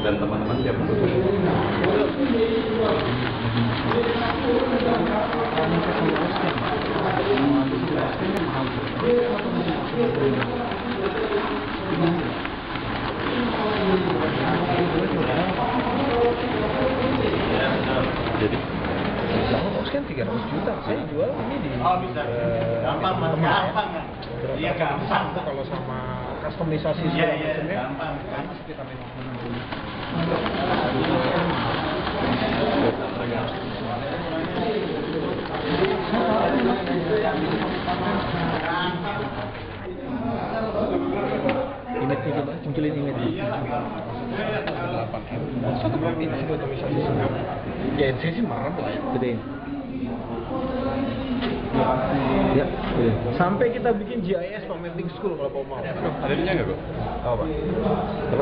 dan teman-teman siap butuh. Jadi House kan 300 juta, saya jual ini di gampang mas, gampang kan? Iya gampang. Kalau sama customisasi segala macamnya gampang kan? sekitar 50. Image-nya coba, munculin image-nya. 8M. Satu kopi ini customisasi semua. GNC sih marah lah ya. Gedein. Ya, sampai kita bikin GIS mapping school kalau mau. ada ininya nggak kok? Apa?